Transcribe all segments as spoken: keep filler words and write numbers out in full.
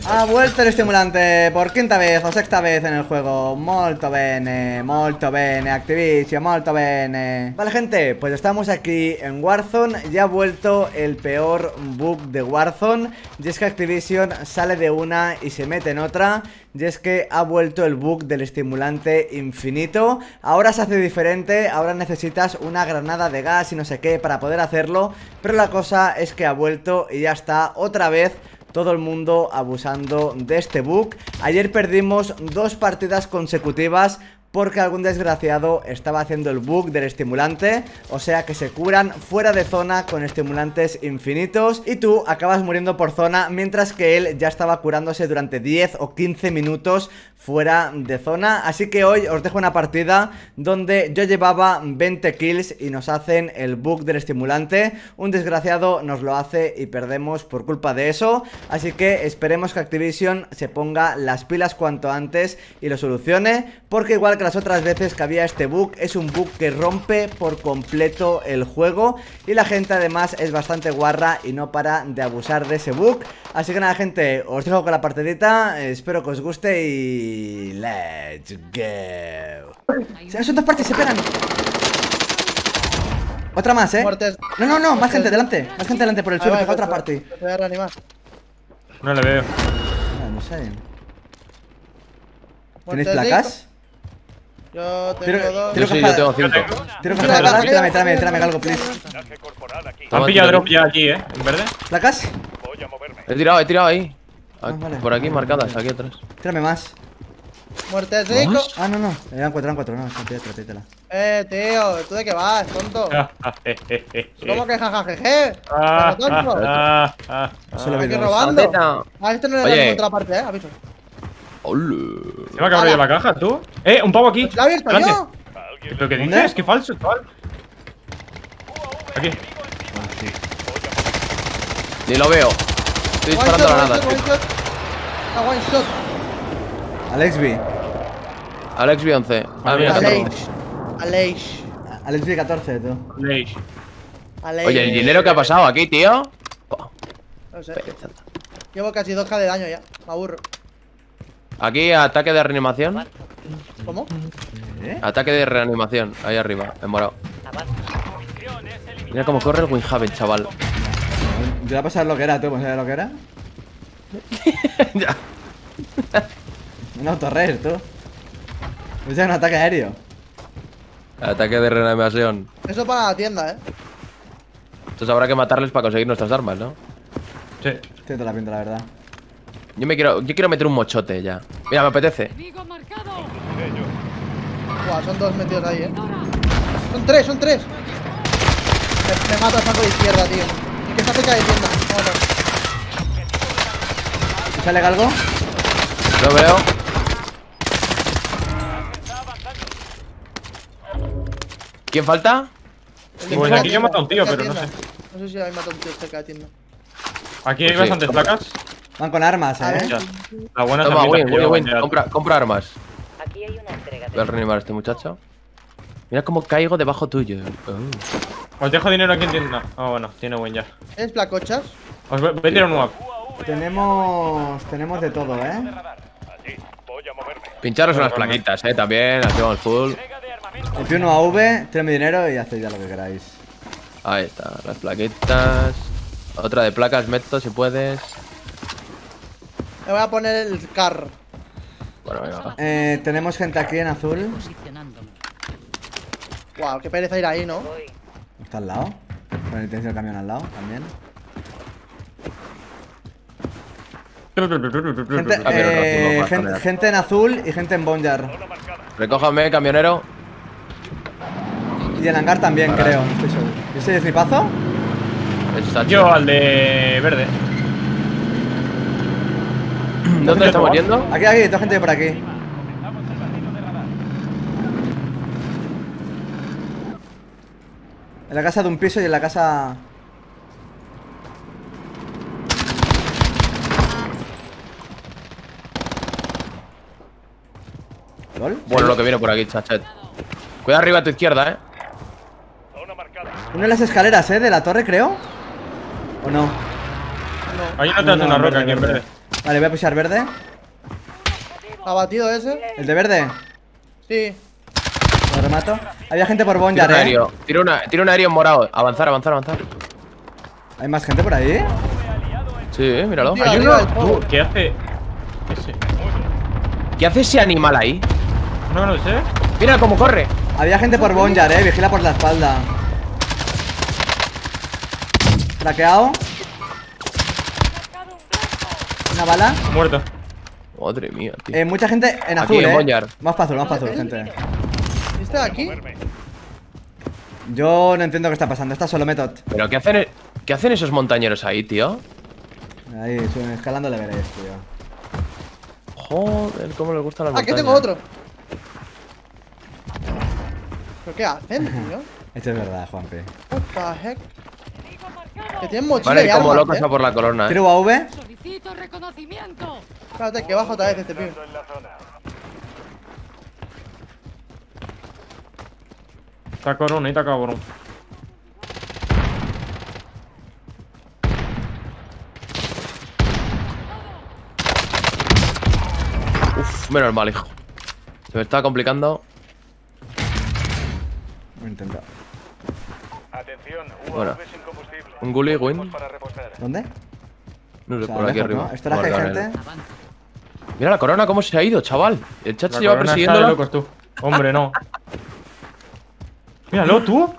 Ha vuelto el estimulante por quinta vez o sexta vez en el juego. Molto bene, molto bene, Activision, molto bene. Vale, gente, pues estamos aquí en Warzone. Ya ha vuelto el peor bug de Warzone. Y es que Activision sale de una y se mete en otra. Y es que ha vuelto el bug del estimulante infinito. Ahora se hace diferente. Ahora necesitas una granada de gas y no sé qué para poder hacerlo. Pero la cosa es que ha vuelto y ya está otra vez todo el mundo abusando de este bug. Ayer perdimos dos partidas consecutivas porque algún desgraciado estaba haciendo el bug del estimulante. O sea que se curan fuera de zona con estimulantes infinitos y tú acabas muriendo por zona, mientras que él ya estaba curándose durante diez o quince minutos fuera de zona. Así que hoy os dejo una partida donde yo llevaba veinte kills y nos hacen el bug del estimulante. Un desgraciado nos lo hace y perdemos por culpa de eso. Así que esperemos que Activision se ponga las pilas cuanto antes y lo solucione, porque igual que las otras veces que había este bug, es un bug que rompe por completo el juego y la gente además es bastante guarra y no para de abusar de ese bug. Así que nada, gente, os dejo con la partidita, espero que os guste y let's go. Son dos partes, se pegan. Otra más, eh. No, no, no, más gente delante, más gente delante por el suelo, pega otra parte. No le veo. No, no sé. ¿Tenéis placas? Yo tengo Tiro, dos. tiro Yo sí, caja, yo tengo cinco. tiro caja de balas, tráeme, tráeme, tráeme algo, please. Han pillado drop ya aquí, eh, en verde. ¿Placas? He tirado, he tirado ahí. Ah, vale. Por aquí marcadas, aquí atrás. Tráeme más. Muerte rico. Ah, no, no, eran cuatro, eran cuatro, no, pídetela, pídetela. Eh, tío, ¿tú de qué vas, tonto? ¿Cómo que jajajeje? Ah, ¿Pero tonto? ah, ah, Solo vi Aquí dos. robando. Ah, esto no le da Oye. en contraparte, eh, aviso. Hola. ¿Se me ha abierto la caja, tú? Eh, un pavo aquí. ¿La he abierto Delante. yo? ¿Lo que ¿Dónde? dices? Qué falso, chaval. Aquí. Ni lo veo. Estoy One disparando shot, a la one nada. shot, one shot. Ah, one shot. Alex B. Alex B once. Ah, mira, está Aleix. roto. Aleix. Alex B catorce, tú. Leish. Aleix. Oye, ¿el dinero que ha pasado aquí, tío? Buah, No sé. pereza. Llevo casi dos K de daño ya. Me aburro. Aquí, ataque de reanimación. ¿Cómo? ¿Eh? Ataque de reanimación, ahí arriba, en morado. Mira cómo corre el Windhaven, chaval. Yo voy a pasar lo que era, tú, ¿sabes lo que era? Ya. Un autorres, tú. Es un ataque aéreo. Ataque de reanimación. Eso para la tienda, eh. Entonces habrá que matarles para conseguir nuestras armas, ¿no? Sí. Tiene toda la pinta, la verdad. Yo me quiero, yo quiero meter un mochote ya. Mira, me apetece. Buah, son dos metidos ahí, eh. Son tres, son tres. Me, me mata el saco de izquierda, tío. Y que está cerca de tienda. Vamos. ¿Sale algo? Lo veo. ¿Quién falta? El de Pues cerca aquí de yo he matado a un tío, cerca de pero no tienda. No sé si habéis matado a un tío cerca de tienda. Aquí hay Pues sí. bastantes placas. Van con armas, A eh. ver. Ya. La buena Toma, es Win, Win, Win. Compra, compra armas. Aquí hay una entrega Voy a de... reanimar a este muchacho. Mira cómo caigo debajo tuyo. Oh. Os dejo dinero aquí en tienda. Ah, bueno, tiene buen ya. ¿Es placochas? Os voy, voy a tirar un nuevo. Tenemos. Tenemos de todo, eh. Pincharos unas plaquitas, eh, también. Hacemos full. Copio uno a V, tráeme mi dinero y hacéis ya lo que queráis. Ahí está, las plaquitas. Otra de placas, meto si puedes. Me voy a poner el car. Bueno, venga, va. Eh, tenemos gente aquí en azul. Wow, qué pereza ir ahí, ¿no? Está al lado. Con el el camión al lado también. Gente, Ah, pero no, eh, tú no vas a gen- poner. gente en azul y gente en Bonjar. Recójame, camionero. Y en hangar también, Para. creo. No estoy seguro. ¿Ese de flipazo? Ese está Yo al de verde. ¿Dónde estamos yendo? Aquí, aquí, toda gente por aquí. En la casa de un piso y en la casa. ¿Lol? Bueno, lo que viene por aquí, chachet. Cuidado arriba a tu izquierda, eh. Uno en las escaleras, eh, de la torre, creo. ¿O no? Ahí no te No, hace no, una en roca verde, aquí en verde. verde. Vale, voy a pushar verde. ¿Ha batido ese? ¿El de verde? Sí. Lo remato. Había gente por Tiro Bonjar, un eh. aéreo. Tiro, una, tiro un aéreo en morado. Avanzar, avanzar, avanzar. ¿Hay más gente por ahí? Sí, eh, míralo. Tío, Hay arriba uno. del fuego. Tú, ¿qué hace? Ese. ¿Qué hace ese animal ahí? No, no lo sé. Mira cómo corre. Había gente por Bonjar, eh. Vigila por la espalda. Craqueado. Una bala. Muerto. Madre mía, tío. Eh, mucha gente en Aquí, azul, en eh. Bonjar. Más para azul, más para azul, gente. ¿Y este de aquí? Yo no entiendo qué está pasando. Está solo Method. Pero ¿qué hacen, ¿qué hacen esos montañeros ahí, tío? Ahí, suben escalando le veréis, tío. Joder, cómo les gustan las Aquí montañas. tengo otro. ¿Pero qué hacen, tío? Esto es verdad, Juanpi. What the heck? Que tienen mochila Vale, y como armas, locos ¿eh? a por la corona, eh. Tiro A V. Solicito reconocimiento. Espérate, que bajo otra vez este pibe. Está corona y está cabrón. Uf, menos mal, hijo. Se me está complicando. Voy a intentar. Atención, Bueno. U A V sin combustible. Un gully win. Para reposar. ¿Dónde? No sé, O sea, por aquí lejos, arriba. ¿no? Esto era que hay Vale, vale. gente. Avanza. Mira la corona cómo se ha ido, chaval. El chat La se lleva corona está de persiguiéndolo. locos, tú. Hombre, no. Míralo, tú.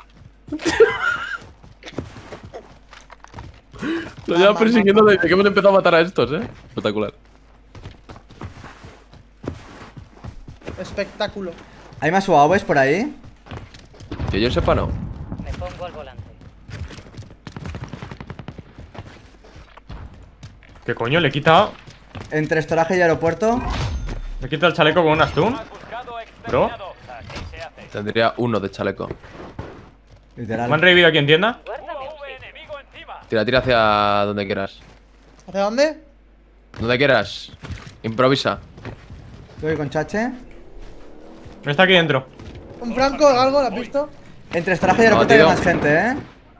Lo lleva persiguiendo desde que hemos empezado a matar a estos, eh. Espectacular. Espectáculo. ¿Hay más U A Vs por ahí? Que yo sepa, no. Me pongo al volante. ¿Qué coño? Le quita. Entre estoraje y aeropuerto. Le quita el chaleco con una stun. Bro. Tendría uno de chaleco. Literal. ¿Me han revivido aquí en tienda? Tira, tira hacia donde quieras. ¿Hacia dónde? Donde quieras. Improvisa. Voy con chache. Está aquí dentro. ¿Un franco o algo? ¿Lo has visto? Entre estoraje y aeropuerto hay tío. más gente, eh.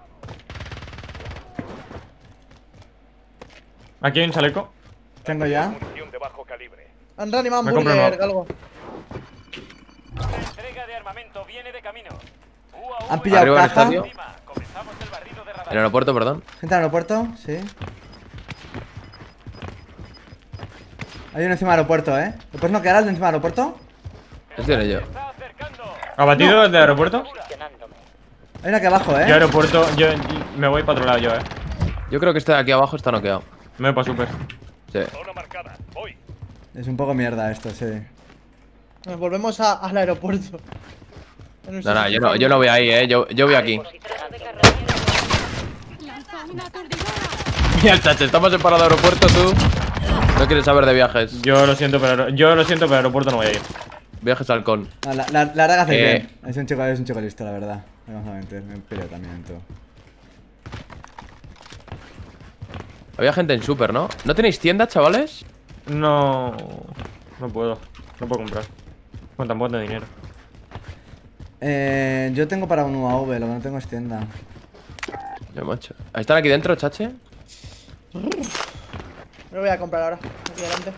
Aquí hay un chaleco. Tengo ya. Munición de bajo calibre. Han reanimado Me un compro burger, uno. algo. Entrega de armamento viene de camino. U A V Han pillado Arriba del caja. estadio. encima. Comenzamos el barrido de radar. En el aeropuerto, perdón. Gente en aeropuerto, sí. Hay uno encima del aeropuerto, eh. ¿Lo puedes noquear al de encima del aeropuerto? Es de yo. Está acercando. ¿Abatido el de aeropuerto? Posicionándome. Hay uno aquí abajo, Yo eh. aeropuerto, yo me voy para otro lado yo, eh. Yo creo que este de aquí abajo está noqueado. Me voy para super. Sí. Zona marcada. Voy. Es un poco mierda esto, sí. Nos volvemos a- al aeropuerto. En No, no, yo no, yo no voy ahí, eh. Yo, yo voy aquí. Lanza una aturdidora. Mira el chache, estamos en parada de aeropuerto, tú. No quieres saber de viajes. Yo lo siento, pero yo lo siento, pero aeropuerto no voy a ir. Viajes halcón. No, la, la, la verdad que hace Eh. bien. Es un chico, es un chico listo, la verdad. No vamos a mentir, me pireo también en todo. Había gente en super, ¿no? ¿No tenéis tienda, chavales? No. No puedo. No puedo comprar. Con tan poco de dinero. Eh, yo tengo para un U A V, lo que no tengo es tienda. Ya, macho. ¿Están aquí dentro, chache? Me lo voy a comprar ahora. Aquí delante.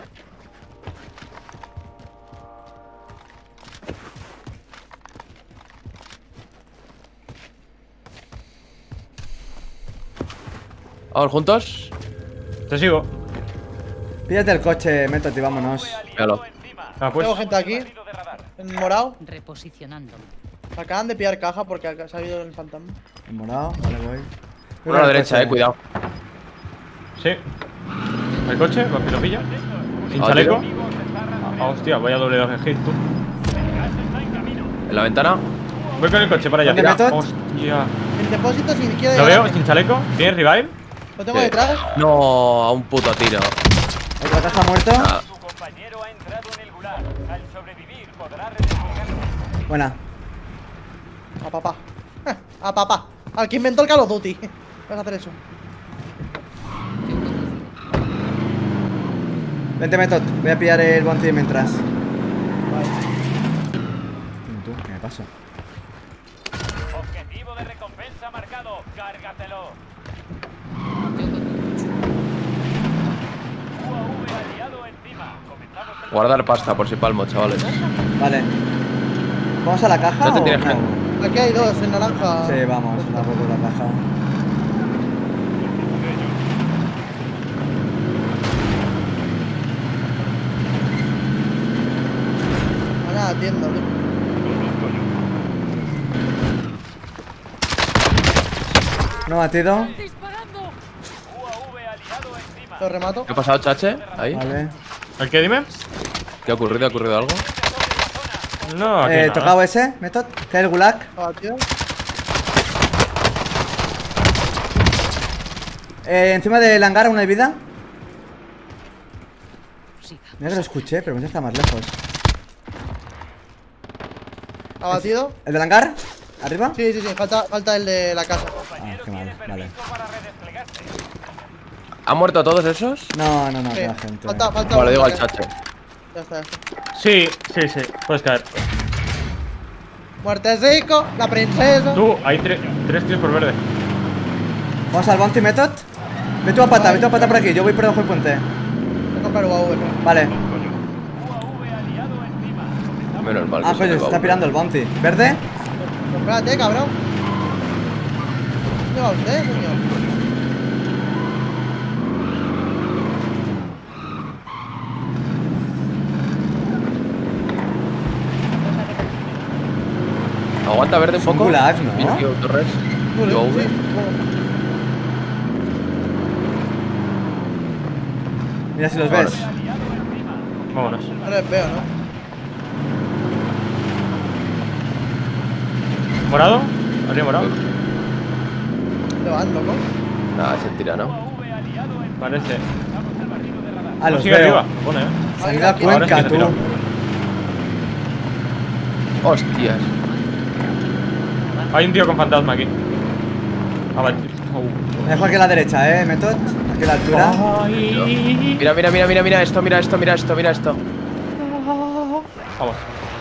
Vamos juntos. Te sigo. Píllate el coche, Method, y vámonos. Míralo. Ah, pues. Tengo gente aquí. En morado. Reposicionándome. Acaban de pillar caja porque ha salido el fantasma. En morado, vale, voy. Voy Uno con a la el derecha, coche. eh, cuidado. Sí. ¿El coche? ¿Lo pilla? ¿Sin Ah, chaleco? tío. Ah, hostia, vaya doble de hit, tú. En la ventana. Voy con el coche para allá. ¿Dónde meto? Hostia. El depósito sin izquierda. y ¿Lo veo? delante. ¿Sin chaleco? ¿Tienes revive? Lo tengo Sí. detrás. No, a un puto tiro. Otra caja muerto. Ah, Tu compañero ha entrado en el gulag. Al sobrevivir podrá redesbloquearlo. Buena. A papá. A papá. Al que inventó el Call of Duty. Vas a hacer eso. Vente, Method. Voy a pillar el bounty mientras. Vale. ¿Tú? ¿Qué me pasa? Objetivo de recompensa marcado. Cárgatelo. U A V Guardar pasta por si palmo, chavales. Vale. ¿Vamos a la caja No te o tienes no? que- Aquí hay dos en naranja. Sí, vamos, a la poco la caja. Van a la tienda, tío. No batido. ¡Disparando! U A V aliado encima. Lo remato. ¿Qué ha pasado, Chache? Ahí. Vale. ¿El qué, dime? ¿Qué ha ocurrido? ¿Ha ocurrido algo? No, aquí Eh, nada. tocado ese, Method. Que es el gulag. Abatido. Eh, encima del hangar, una de vida. Siga. Mira que lo escuché, pero ya está más lejos. Abatido. ¿El del hangar? ¿Arriba? Sí, sí, sí. Falta, falta el de la casa. Ah, qué mal, vale. Para redesplegarse. ¿Han muerto todos esos? No, no, no, Sí. queda gente. Falta, falta. Vale, uno, digo al vale. Chache. Ya está, ya está. Sí, sí, sí. Puedes caer. Muertecico, la princesa. Tú, hay tre- tres tíos por verde. Vamos al bounty Method. Ve tú a pata, ve tú a pata por aquí. Yo voy por debajo del puente. Voy a comprar U A V. Vale. U A V aliado encima. Menos mal. que Ah, se coño, me se va está uno. pirando el bounty. ¿Verde? Comprate, cabrón. ¿Dónde va usted, señor? Aguanta verde un Son poco. gulags, ¿no? Bien, tío, Torres. Vale, U A V. sí. Mira si los Vale. ves. Vámonos. No les veo, ¿no? ¿Morado? ¿Arriba morado? Te van, loco. Nada, se tira, ¿no? Parece. Ah, los sigue veo. arriba. Pone, eh. Se han ido a Ahora sí que Cuenca, te tú. tiro. Hostias. Hay un tío con fantasma aquí. Ah, vale. Oh. Me dejo aquí a la derecha, eh, Method. Aquí a la altura. Ay. Mira, mira, mira, mira, mira esto, mira esto, mira esto, mira esto. Vamos.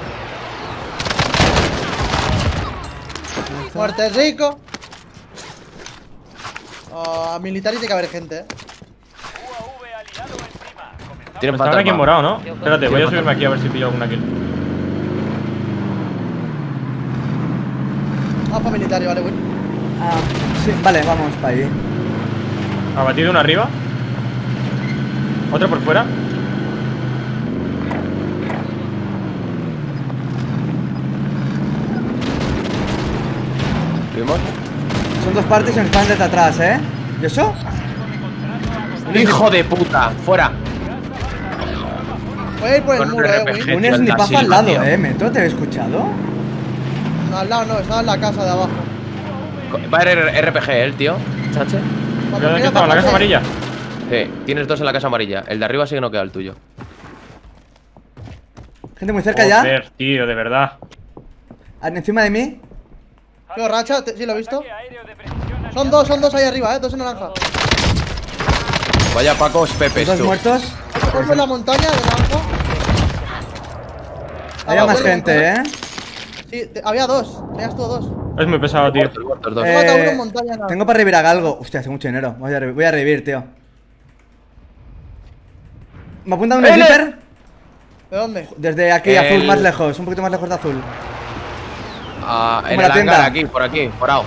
Muertecico. Oh, a militar y tiene que haber gente, eh. Tienen Estaban aquí en fantasma. morado, ¿no? Espérate, voy a subirme aquí a ver si pillo alguna kill. Vamos para militar, vale, güey. Ah, sí, vale, vamos para ahí. Abatido uno arriba. Otro por fuera. ¿Vimos? Son dos partes y nos van desde atrás, eh. ¿Y eso? ¡Hijo de puta! ¡Fuera! Voy a ir por el Con un muro, eh, R P G. güey. Un tío, el snipazo Silva, al lado, tío. eh, Method. ¿Te he escuchado? No, al lado no, estaba en la casa de abajo. Va a haber R P G, el tío. Chache. Vamos, ¿Dónde mira, estaba? ¿La casa papá, amarilla? Sí, tienes dos en la casa amarilla. El de arriba sí que no queda el tuyo. Gente muy cerca ya. Joder, tío, de verdad. Ah, encima de mí. ¿Qué borracha? ¿Te- ¿Sí lo he visto? Aéreo de precisión. Son dos, son dos ahí arriba, eh. Dos en naranja. Vaya Pacos Pepes, Dos tú. muertos. Otro en la montaña de naranja. Había Ah, más bueno, gente, eh. Sí, te- había dos. Tenías tú dos. Es muy pesado, tío. Muertos, muertos, dos. Eh, mata uno Eh, en montaña, nada. tengo para revivir a Galgo. Hostia, hace mucho dinero. Voy a, re- voy a revivir, tío. ¿Me apunta un ¡Eh, sniper? ¿De dónde? Desde aquí, El- azul, más lejos. Un poquito más lejos de azul. Ah, en Como el la tienda. hangar, aquí, por aquí, morado.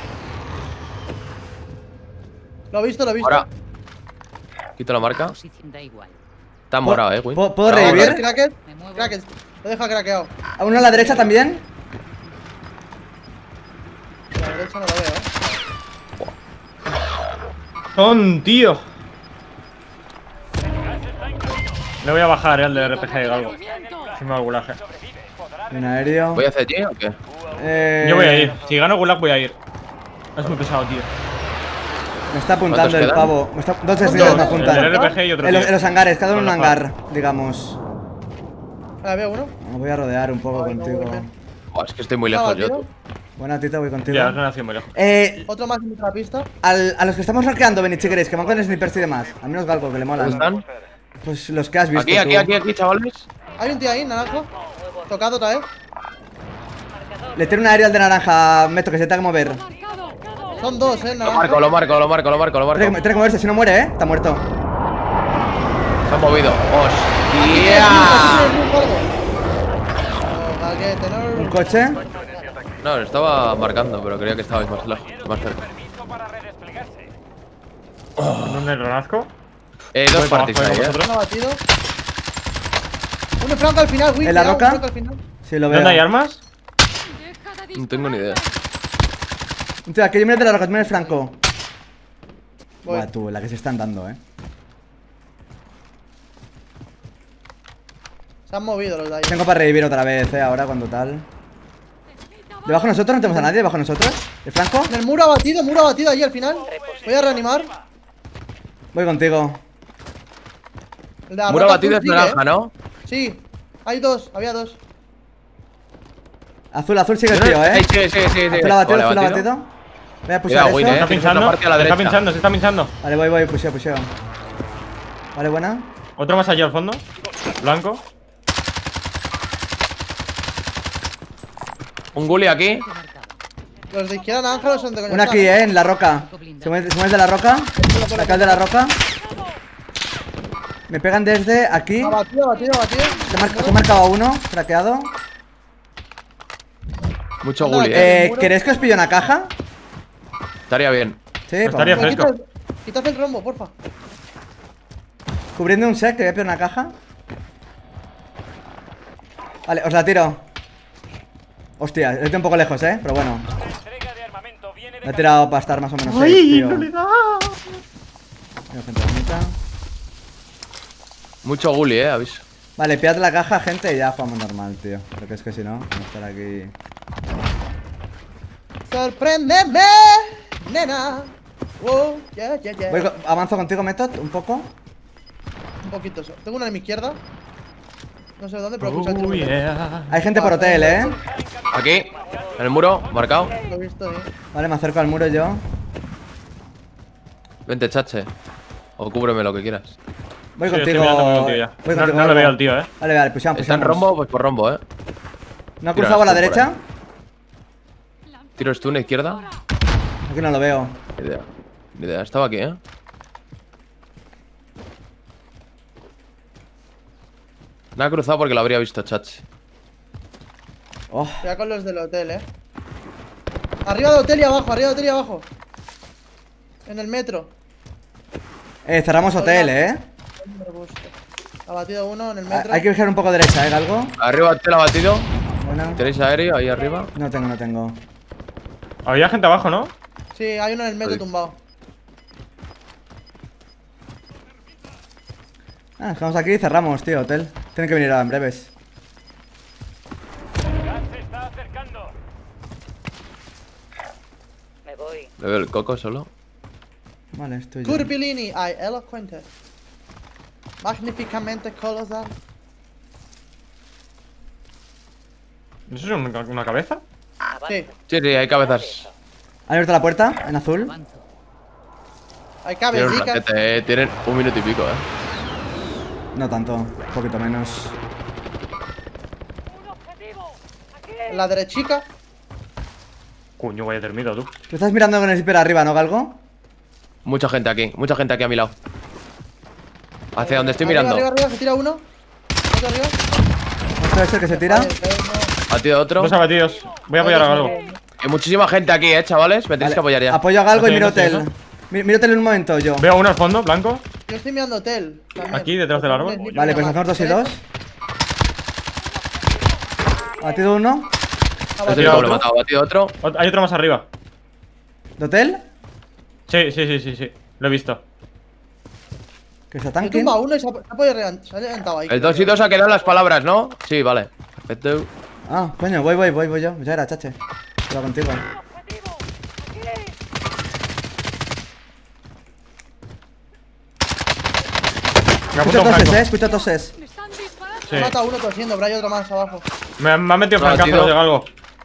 Lo he visto, lo he visto. Morado. Quito la marca. Posición da igual. Está morado, eh, Win. ¿Puedo- puedo Morado, revivir? morado. Cracket. Me muevo. Cracket. Lo deja craqueado. ¿A uno a la derecha también? A la derecha no lo veo, eh. Son, tío. Le voy a bajar, eh, el de R P G o algo. Si me va al gulaje. Un aéreo. ¿Voy a hacer G o qué? Eh, Yo voy a ir. Si gano gulag, voy a ir. Es muy pesado, tío. Me está apuntando ¿Cuántos el quedan? pavo. Me está, dos Dos, snipers me dos. El del apuntan. R P G y otro En los, tío. en los hangares, cada uno en un Con la hangar, digamos. Ahora veo uno. Me voy a rodear un poco Ay, no, contigo. muy bien. Oh, es que estoy muy Estaba, lejos yo. tío. tú. Buena tita, voy contigo. Ya, es una nación muy lejos. Eh, Otro más en otra pista. al- a los que estamos rankeando, venid si queréis, que van con snipers y demás. A menos Galgo, que le ¿Dónde molan. están? Pues los que has visto Aquí, aquí, tú. aquí, aquí, chavales. Hay un tío ahí, naranjo. Tocado otra vez. Le tiro un aéreo al de naranja, Meto, que se tenga que mover. Marcado. Cada Son dos, eh, Lo naranjo. marco, lo marco, lo marco, lo marco, lo Tiene que, marco. tiene que moverse, si no muere, eh. Está muerto. Se han movido. ¡Hostia! Oh, baguette, no. Un coche. No, lo estaba marcando, pero creía que estabais más lejos, más cerca. Permiso para redesplegarse. ¿Dónde lo nazco? Eh, dos Voy para parties abajo, ahí, ¿vosotros? eh. Uno batido. Uno franco al final, Will. ¿En la cuidado, roca? franco al final. Sí, lo veo. ¿Dónde hay armas? Deja de No tengo ni idea. Tío, aquí viene de la roca, viene el Franco. Voy. Buah, tú, la que se están dando, eh. Se han movido los de ahí. Tengo para revivir otra vez, eh, ahora cuando tal. ¿Debajo de nosotros? ¿No tenemos a nadie debajo de nosotros? ¿El Franco? En el muro abatido, muro abatido ahí al final. Voy a reanimar. Voy contigo. El de la Muro roca batido es azul sigue, naranja, ¿eh? ¿no? Sí, hay dos, había dos. Azul, azul sigue el Sí, tío, eh. sí, sí, sí, sí. Azul abatido, Vale, azul batido. abatido. Voy a pushar Cuidado, Win, eso. eh. Está Tienes otra pinchando. parte a la Se está derecha. pinchando, se está pinchando. Vale, voy, voy, pusheo, pusheo. Vale, buena. Otro más allá al fondo. Blanco. Un gully aquí. Los de izquierda naranja no son de coña. Una aquí, eh, en la roca. Se mueve, se mueve de la roca. Acá de la roca. Me pegan desde aquí. Abatido, abatido, abatido. Se, marca, se ha marcado a uno, craqueado. Mucho Anda, gully, que- eh. Eh, muro. ¿Queréis que os pillo una caja? Estaría bien. Sí, Estaría vamos. fresco. Quita- Quitad el rombo, porfa. Cubriendo un sec, que voy a pillar una caja. Vale, os la tiro. Hostia, estoy un poco lejos, eh, pero bueno. La entrega de armamento viene de Me he tirado para estar más o menos safe, ¡Ay, tío. no le da! Tengo gente bonita. Mucho gully, eh, aviso. Vale, pillad la caja, gente, y ya jugamos normal, tío. Porque es que si no, vamos a estar aquí. Sorpréndeme, nena. Oh, yeah, yeah, yeah. Voy co- avanzo contigo, Method, un poco. Un poquito eso. Tengo uno en mi izquierda. No sé dónde, pero escucha el Oh, tiro. yeah. Hay gente por hotel, eh. Aquí, en el muro, marcado. Lo he visto, eh. Vale, me acerco al muro yo. Vente, chache. O cúbreme lo que quieras. Voy Sí, estoy contigo. mirando, voy contigo ya. Voy No- contigo, no lo Albo. veo al tío, eh. Vale, vale, pushamos, Está en pushamos. rombo, pues por rombo, eh. ¿No ha Tira cruzado a la stun por derecha? Tiro stun a izquierda. Aquí no lo veo. Ni idea. Ni idea, estaba aquí, eh. No ha cruzado porque lo habría visto, chache. Oh, Cuidado con los del hotel, eh. Arriba del hotel y abajo, arriba del hotel y abajo. En el metro. eh, cerramos hotel, eh. Me gusta. Ha batido uno en el Ah, metro. Hay que vigilar un poco derecha, eh, algo. Arriba te lo ha batido. Bueno. ¿Tenéis aéreo ahí arriba? No tengo, no tengo. Había gente abajo, ¿no? Sí, hay uno en el metro Ahí. tumbado. Ah, nos quedamos aquí y cerramos, tío, hotel. Tienen que venir ahora en breves. El gas se está acercando. Me voy. Le veo el coco solo. Vale, estoy yo. Curvilini, ay, elocuente. Magníficamente colosal. ¿Eso es una, una cabeza? Sí, Sí, sí, hay cabezas. ¿Han abierto la puerta? En azul. Avanzo. hay Tienen un cabecitas. raquete, eh. Tienen un minuto y pico, eh. No tanto, un poquito menos. Un objetivo. Aquí. En la derechica. Coño, vaya termito, tú. Tú estás mirando con el zipper arriba, ¿no, Galgo? Mucha gente aquí, mucha gente aquí a mi lado. Hacia donde estoy Arriba, mirando. Arriba, arriba, se tira uno. Otro arriba. Esto es el que se tira. Vale, cae uno. Batido otro. Dos abatidos. Voy a apoyar a algo. Hay muchísima gente aquí, eh, chavales. Me tenéis Vale, que apoyar ya. Apoyo a Galgo y Sí, miro sí, hotel. sí. Mi- Miro hotel en un momento yo. Veo uno al fondo, blanco. Yo estoy mirando hotel. también. Aquí, detrás del árbol. Vale, pues hacemos dos y dos. Batido uno. Ha Este batido lo he otro. matado, batido otro. Ot- Hay otro más arriba. ¿De hotel? Sí, sí, sí, sí, sí. Lo he visto. Que está He tanking. tumbado uno y se ha, se ha podido regan- se ha levantado ahí. El dos y dos ha quedado en las palabras, ¿no? Sí, vale. Perfecto. Ah, coño, voy, voy, voy, voy yo. Ya era, chache. Voy contigo. Objetivo. Aquí. Me Escucho apunto toses, Franco. eh. Escucho toses. Me están disparando. Sí. He matado a uno tosiendo, pero hay otro más abajo. Me, me ha metido No, francazo tío. de algo.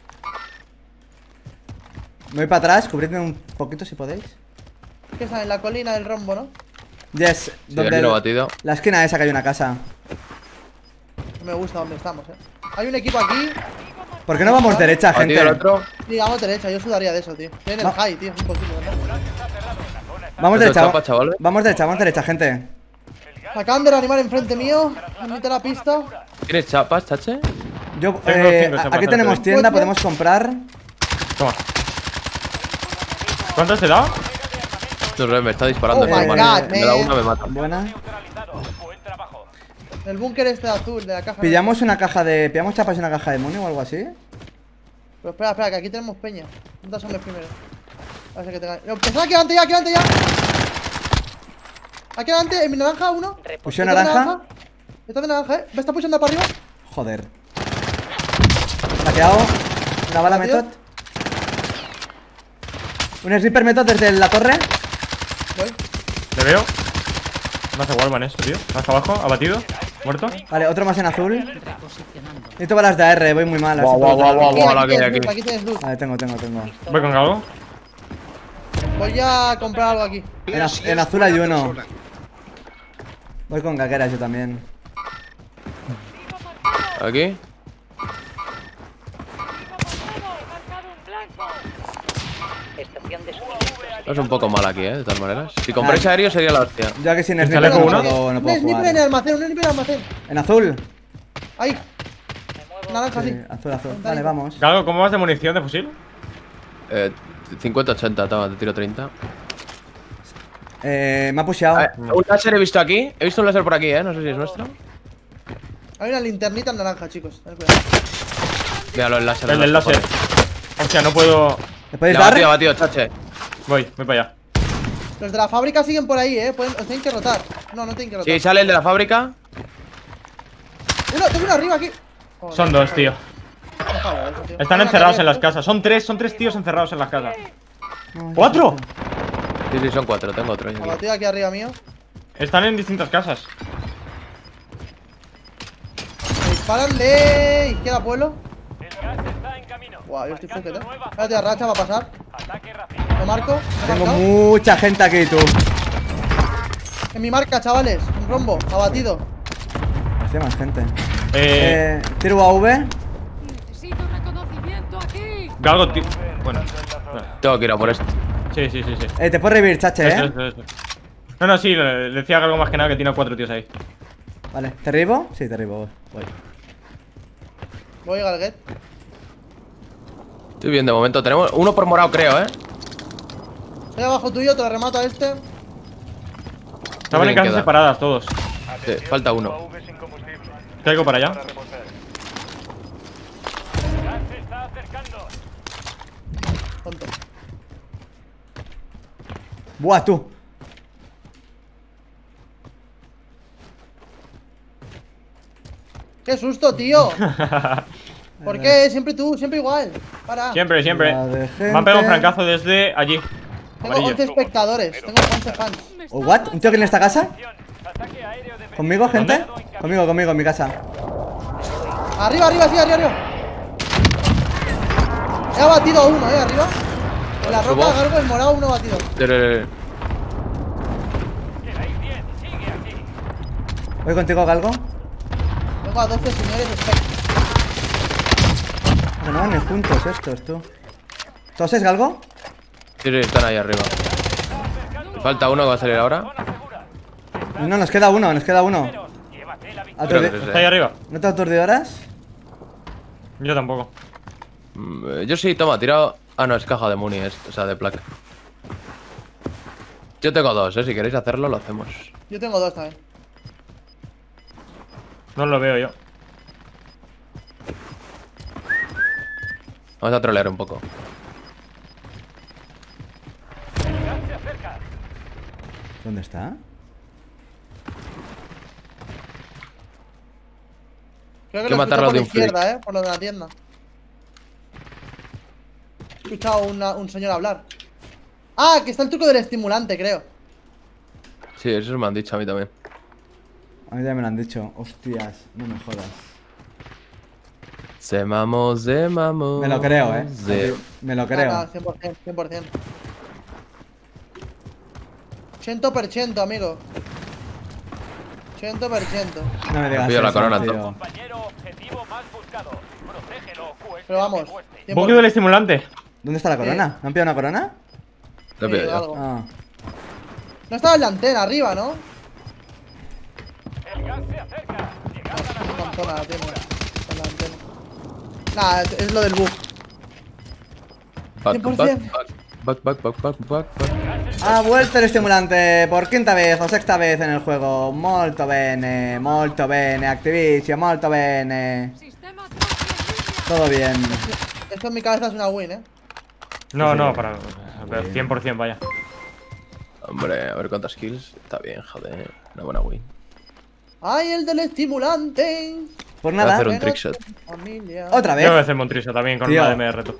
Me voy para atrás, cubridme un poquito si podéis. ¿Qué está? En la colina del rombo, ¿no? Yes, Sí, donde aquí lo he el- batido. la esquina esa que hay una casa. No me gusta donde estamos, eh. Hay un equipo aquí. ¿Por qué no vamos derecha, Batido gente? el otro. Sí, vamos derecha, yo sudaría de eso, tío. Estoy en el Va- high, tío, es imposible, ¿verdad? Vamos Esto derecha, chapa, chavales. vamos derecha, vamos derecha, gente. El gas Acaban de reanimar enfrente mío. En mitad de la pista. ¿Tienes chapas, chache? Yo, Tengo eh, cinco a- chapas aquí tenemos antes. tienda, podemos comprar. Toma. ¿Cuántos te da? No sé, me está disparando. Oh por my mano. God, Me da man. una, me mata. Buena. Neutralizado. Buen trabajo. El búnker este azul de la caja. Pillamos una caja de. Pillamos chapas y una caja de money o algo así. Pero espera, espera, que aquí tenemos peña. ¿Dónde son los primeros? A ver si que tenga. No, que están aquí adelante ya, aquí adelante ya. Aquí adelante, en mi naranja, uno. Pusieron ¿Está de naranja. Está de naranja, eh. ¿Me está pushando para arriba? Joder. Saqueado. Una bala Tío. method. Un sniper method desde la torre. Voy. Le veo. Me hace wallman esto, tío. Más abajo, abatido. Muerto. Vale, otro más en azul. Necesito balas de A R, voy muy mal. a ver si Guau, puedo guau, traer. guau, Aquí, guau, aquí la que hay tienes aquí. luz, aquí tienes luz. Vale, tengo, tengo, tengo. Voy con algo. Voy a comprar algo aquí. En, az- en azul hay uno. Voy con gaqueras yo también. Aquí. Marcado un blanco. Estación de suministros. Es un poco mal aquí, eh, de todas maneras. Si compráis aéreo sería la hostia. Yo aquí sin ¿El sniper chaleco no uno? puedo, no Un puedo sniper en el jugar. almacén, un sniper en el almacén. En azul. Ahí. Naranja, Sí, sí. azul, azul. Vale, vamos. Galgo, ¿cómo vas de munición de fusil? Eh, cincuenta ochenta, toma, te tiro treinta. Eh, me ha pusheado. Eh, un láser he visto aquí. He visto un láser por aquí, eh. No sé si es nuestro. Hay una linternita en naranja, chicos. Tened cuidado. Míralo, el láser. El en del los láser. cojones. Hostia, no puedo. ¿Le podéis Le ha dar? batido, batido, chache. Voy, voy para allá. Los de la fábrica siguen por ahí, eh. Pueden, os tienen que rotar. No, no tienen que rotar. Sí, sale el de la fábrica. Uno, tengo uno arriba aquí. Joder, Son dos, tío. déjalo, eso, tío. Están Hay una encerrados carrera, en las ¿eh? casas. Son tres, son tres tíos encerrados en las casas. No, ¡Cuatro! Sí, sí, son cuatro. Tengo otro. yo aquí. Abatido aquí arriba mío. Están en distintas casas. Me disparan de izquierda pueblo. El gas está en camino. Guau, yo estoy fucket, Marcando eh. nueva Espérate, a racha va a pasar. Ataque rápido. Lo marco. Lo he Tengo marcado. mucha gente aquí, tú. En mi marca, chavales. Un rombo. Abatido. Hacía más gente. Eh. Eh, tiro A V. Necesito reconocimiento aquí. Galgo, tío. Bueno. Tengo que ir a por esto. Sí, sí, sí, sí. Eh, te puedo revivir, chache, Eso, eh. eso, eso. No, no, sí, le le decía algo más que nada que tiene cuatro tíos ahí. Vale, ¿te revivo? Sí, te revivo. Voy. Voy, Galguet. Estoy bien de momento. Tenemos uno por morado, creo, eh. Soy abajo tuyo, te lo remato a este. Estaban en bien casas queda. separadas todos. Sí, falta uno. Caigo para allá. Gas se está acercando. Tonto. Buah, tú. ¡Qué susto, tío! ¿Por qué? Siempre tú, siempre igual. Para. Siempre, siempre. La de Me han pegado un gente. francazo desde allí. Tengo Amarillo. once espectadores. Tengo once fans. ¿O what? ¿Un tío aquí en esta casa? Ataque aéreo de ¿Conmigo, gente? Conmigo, conmigo, en mi casa. Arriba, arriba, sí, arriba, arriba. He abatido a uno, eh, arriba. En la roca, Subo. Gargo, el morado, uno batido. Eh, eh, Quedáis bien. Sigue aquí. ¿Voy contigo, Galgo? Tengo a doce señores espectros. Que no van ni juntos estos, tú. ¿Toses, Galgo? Sí, sí, están ahí arriba. Me falta uno que va a salir ahora. No, nos queda uno, nos queda uno. Llévate la victoria. Creo Aturdi- que es Está ahí arriba. ¿No te aturdidoras? Yo tampoco. Mm, eh, Yo sí, toma, tirado. Ah, no, es caja de muni, esto, o sea, de placa. Yo tengo dos, eh. Si queréis hacerlo, lo hacemos. Yo tengo dos también. No lo veo yo. Vamos a trolear un poco. Gas se acerca. ¿Dónde está? Creo Hay que que lo escucho matarlos por de la un flick. izquierda, eh, por lo de la tienda. He escuchado una- un señor hablar. Ah, que está el truco del estimulante, creo. Sí, eso me han dicho a mí también. A mí ya me lo han dicho. Hostias, no me jodas. Se mamó, se mamó. Me lo creo, eh. Se- Me lo Ah, creo. no, cien por cien, cien por cien. cien por ciento, amigo. cien por ciento. No me digas pillo la eso, corona, tío. Compañero objetivo más buscado. Protégelo. Cueste Pero lo que vamos. cueste. cien por Buque del estimulante. ¿Dónde está la corona? ¿Me han pillado una corona? Lo cien, pillo yo. algo. Ah. No estaba en la antena, arriba, ¿no? zona, la tiene. Con la antena. Nah, es, es lo del bug. Back, cien por back, cien. back, back, back, back, back, back. Ha vuelto el estimulante por quinta vez o sexta vez en el juego. Molto bene, molto bene, Activision, molto bene. Sistema tráfico Todo bien. Esto en mi cabeza es una win, eh. No, Sí, no, sí. para. A ver, cien por cien, vaya. Hombre, a ver cuántas kills. Está bien, joder. Una buena win. ¡Ay, el del estimulante! Pues Voy a nada, hacer un Menos trickshot. familia. otra Yo voy a vez. hacer Montrisa también con Tío. una D M R. tú.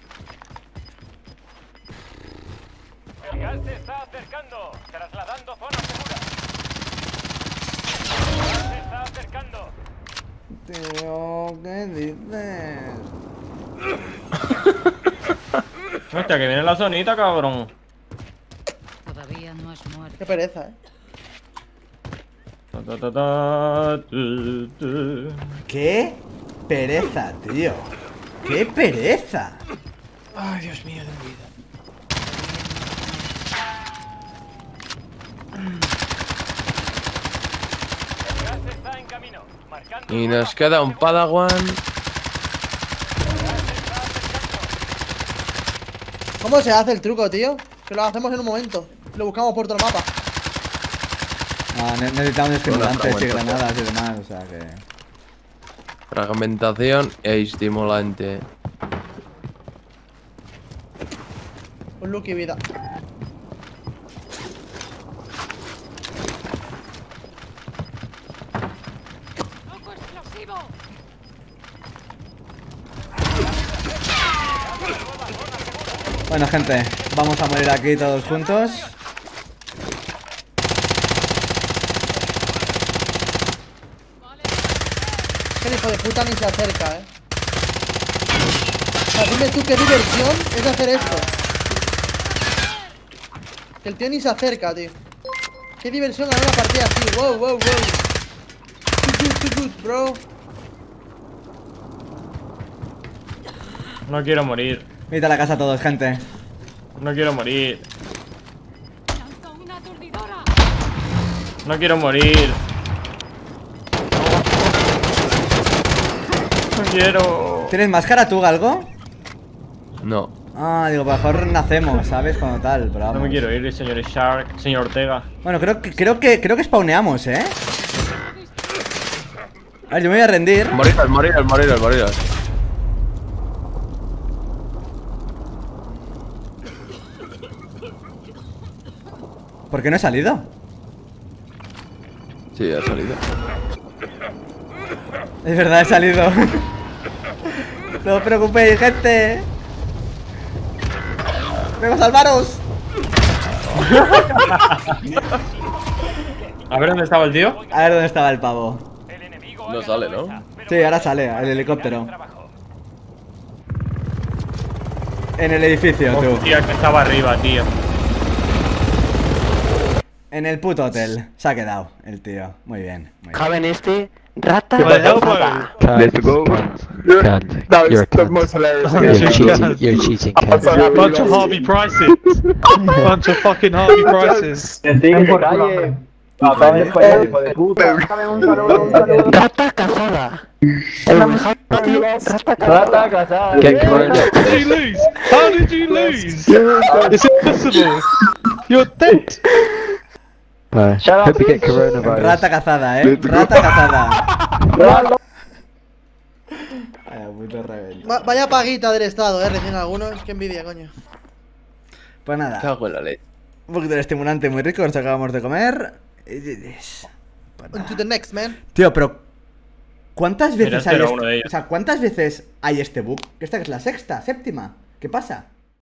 El gas se está acercando. Trasladando zona segura. El gas se está acercando. Tío, ¿qué dices? Hostia, que viene la zonita, cabrón. todavía no has muerto. Qué pereza, eh. Ta, ta, ta, ta, tu, tu. ¡Qué pereza, tío! ¡Qué pereza! Ay, Dios mío de mi vida. El gas está en camino. Marcando. Y nos queda un Padawan. ¿Cómo se hace el truco, tío? Que lo hacemos en un momento. Lo buscamos por todo el mapa. No, ne- necesitamos estimulantes y fragmentación. granadas y demás, o sea que... Fragmentación e estimulante. Un look y vida. ¡Loco explosivo! Bueno, gente, vamos a morir aquí todos juntos. Es que el hijo de puta ni se acerca, eh. O sea, dime tú qué diversión es hacer esto. Que el tío ni se acerca, tío. Qué diversión ganar una partida así. Wow, wow, wow. Too good, too good, bro. No quiero morir. Venid a la casa todos, gente. No quiero morir. ¡Lanzo una aturdidora! No quiero morir. No quiero. ¿Tienes máscara tú, Galgo? No. Ah, digo, a lo mejor nacemos, ¿sabes? Como tal, pero vamos. No me quiero ir, señor Shark, señor Ortega. Bueno, creo que, creo que, creo que spawneamos, ¿eh? A ver, yo me voy a rendir. Moriros, moriros, moriros, moriros. ¿Por qué no he salido? Sí, ha salido. Es verdad, he salido. No os preocupéis, gente. ¡Vengo a salvaros! A ver dónde estaba el tío. A ver dónde estaba el pavo. El enemigo No ha sale, ganado ¿no? esa, pero Sí, ahora bueno, sale, el terminar helicóptero. el trabajo. En el edificio, tú. Hostia, que estaba arriba, tío. En el puto hotel. Se ha quedado el tío. Muy bien, muy bien. Joven este, rata Well, casada. Let's go. Cunt. That You're a was the cunt. most hilarious You're thing. cheating. You're cheating, cunt. sorry, I Bunch of realized. Harvey Prices. Bunch of fucking Harvey Prices. Rata casada. Es la mejor parte, rata casada. Get corona. How did you lose? How did you lose? It's impossible. You're dead. Bye. Hope you get coronavirus. Rata cazada, eh. Rata cazada. Vaya puto rebelde. Va- vaya paguita del estado, eh. Recién alguno. Es que envidia, coño. Pues nada. Cago en la leche. Un poquito de estimulante muy rico. Nos acabamos de comer. Pues On nada. to the next, man. Tío, pero ¿cuántas Mira, veces este hay era este... uno de ellos. O sea, ¿cuántas veces hay este bug? Esta que es la sexta, séptima. ¿Qué pasa?